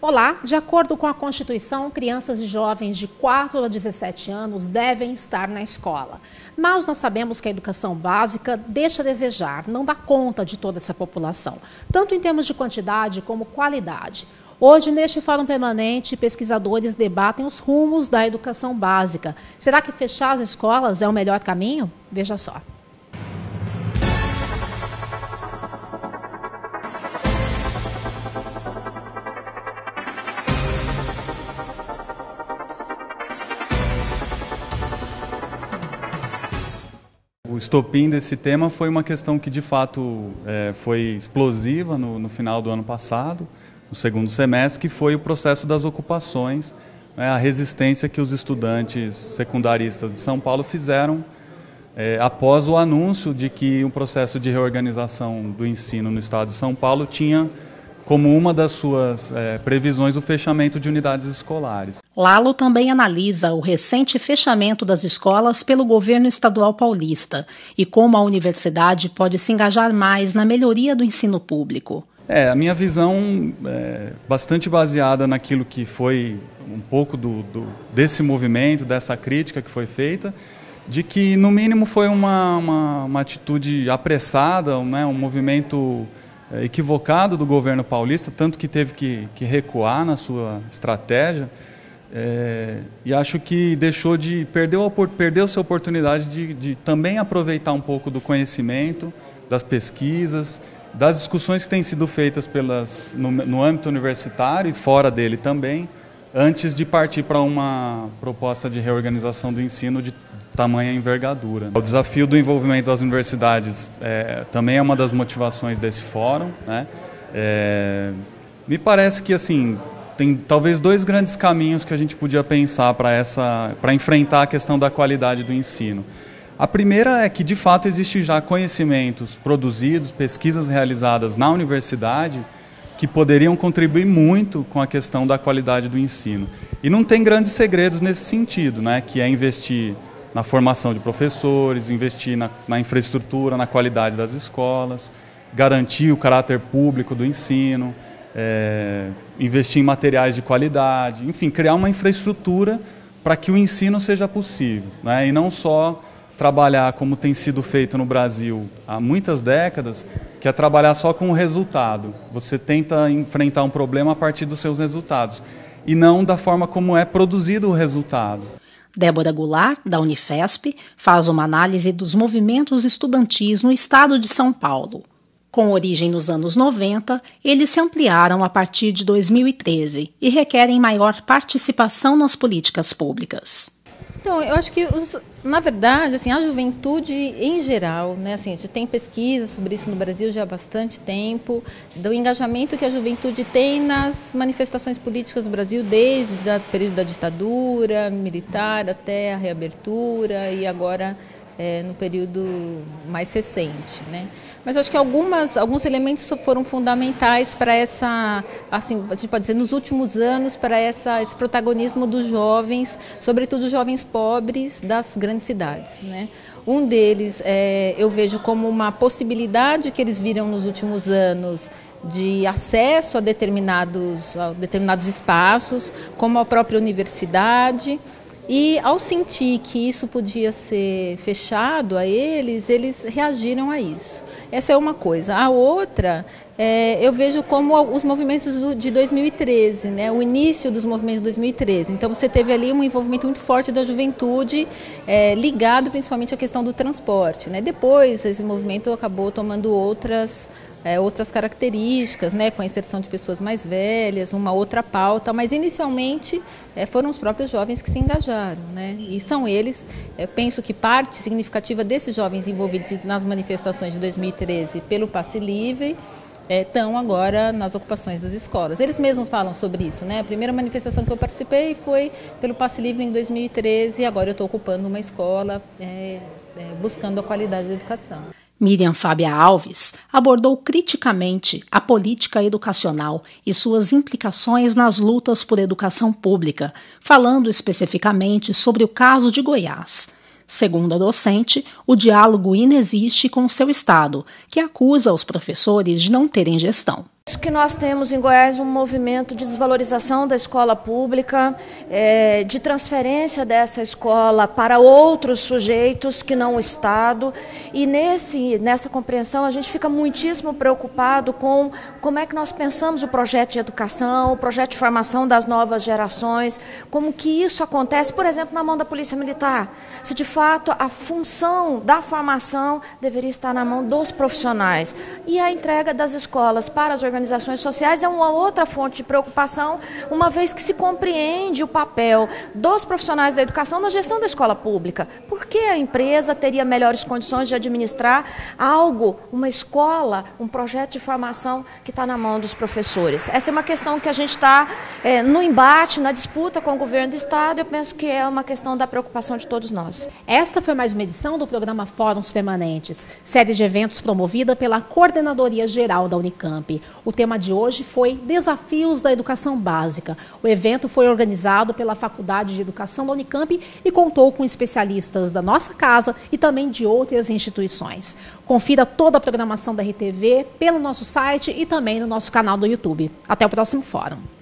Olá, de acordo com a Constituição, crianças e jovens de 4 a 17 anos devem estar na escola. Mas nós sabemos que a educação básica deixa a desejar, não dá conta de toda essa população, tanto em termos de quantidade como qualidade. Hoje, neste Fórum Permanente, pesquisadores debatem os rumos da educação básica. Será que fechar as escolas é o melhor caminho? Veja só. O estopim desse tema foi uma questão que, de fato, foi explosiva no final do ano passado, no segundo semestre, que foi o processo das ocupações, a resistência que os estudantes secundaristas de São Paulo fizeram após o anúncio de que o processo de reorganização do ensino no estado de São Paulo tinha como uma das suas previsões o fechamento de unidades escolares. Lalo também analisa o recente fechamento das escolas pelo governo estadual paulista e como a universidade pode se engajar mais na melhoria do ensino público. A minha visão é bastante baseada naquilo que foi um pouco desse movimento, dessa crítica que foi feita, de que no mínimo foi uma atitude apressada, um movimento equivocado do governo paulista, tanto que teve que recuar na sua estratégia, e acho que perdeu-se a oportunidade de também aproveitar um pouco do conhecimento, das pesquisas, das discussões que têm sido feitas no âmbito universitário e fora dele também, antes de partir para uma proposta de reorganização do ensino de tamanha envergadura. O desafio do envolvimento das universidades também é uma das motivações desse fórum, né? Me parece que tem talvez dois grandes caminhos que a gente podia pensar para enfrentar a questão da qualidade do ensino. A primeira é que, de fato, existe já conhecimentos produzidos, pesquisas realizadas na universidade que poderiam contribuir muito com a questão da qualidade do ensino. E não tem grandes segredos nesse sentido, né? Que é investir na formação de professores, investir na infraestrutura, na qualidade das escolas, garantir o caráter público do ensino, investir em materiais de qualidade, enfim, criar uma infraestrutura para que o ensino seja possível, né? E não só trabalhar como tem sido feito no Brasil há muitas décadas, que é trabalhar só com o resultado. Você tenta enfrentar um problema a partir dos seus resultados, e não da forma como é produzido o resultado. Débora Goulart, da Unifesp, faz uma análise dos movimentos estudantis no estado de São Paulo. Com origem nos anos 90, eles se ampliaram a partir de 2013 e requerem maior participação nas políticas públicas. Então, eu acho que, na verdade, a juventude em geral, né, a gente tem pesquisa sobre isso no Brasil já há bastante tempo, do engajamento que a juventude tem nas manifestações políticas do Brasil, desde o período da ditadura militar até a reabertura e agora no período mais recente, né? Mas eu acho que alguns elementos foram fundamentais para a gente pode dizer, nos últimos anos, para esse protagonismo dos jovens, sobretudo os jovens pobres das grandes cidades, né? Um deles eu vejo como uma possibilidade que eles viram nos últimos anos de acesso a determinados espaços, como a própria universidade. E ao sentir que isso podia ser fechado a eles reagiram a isso. Essa é uma coisa. A outra, eu vejo como os movimentos de 2013, né? O início dos movimentos de 2013. Então você teve ali um envolvimento muito forte da juventude, ligado principalmente à questão do transporte, né? Depois esse movimento acabou tomando outras características, né, com a inserção de pessoas mais velhas, uma outra pauta, mas inicialmente foram os próprios jovens que se engajaram, né, e são eles, penso que parte significativa desses jovens envolvidos nas manifestações de 2013 pelo Passe Livre estão agora nas ocupações das escolas. Eles mesmos falam sobre isso, né? A primeira manifestação que eu participei foi pelo Passe Livre em 2013 e agora eu estou ocupando uma escola buscando a qualidade da educação. Miriam Fábia Alves abordou criticamente a política educacional e suas implicações nas lutas por educação pública, falando especificamente sobre o caso de Goiás. Segundo a docente, o diálogo inexiste com seu Estado, que acusa os professores de não terem gestão. Que nós temos em Goiás um movimento de desvalorização da escola pública, de transferência dessa escola para outros sujeitos que não o Estado, e nessa compreensão a gente fica muitíssimo preocupado com como é que nós pensamos o projeto de educação, o projeto de formação das novas gerações, como que isso acontece, por exemplo, na mão da Polícia Militar, se de fato a função da formação deveria estar na mão dos profissionais, e a entrega das escolas para as organizações sociais é uma outra fonte de preocupação, uma vez que se compreende o papel dos profissionais da educação na gestão da escola pública. Por que a empresa teria melhores condições de administrar algo, uma escola, um projeto de formação que está na mão dos professores? Essa é uma questão que a gente está no embate, na disputa com o governo do Estado, e eu penso que é uma questão da preocupação de todos nós. Esta foi mais uma edição do programa Fóruns Permanentes, série de eventos promovida pela Coordenadoria Geral da Unicamp. O tema de hoje foi Desafios da Educação Básica. O evento foi organizado pela Faculdade de Educação da Unicamp e contou com especialistas da nossa casa e também de outras instituições. Confira toda a programação da RTV pelo nosso site e também no nosso canal do YouTube. Até o próximo fórum.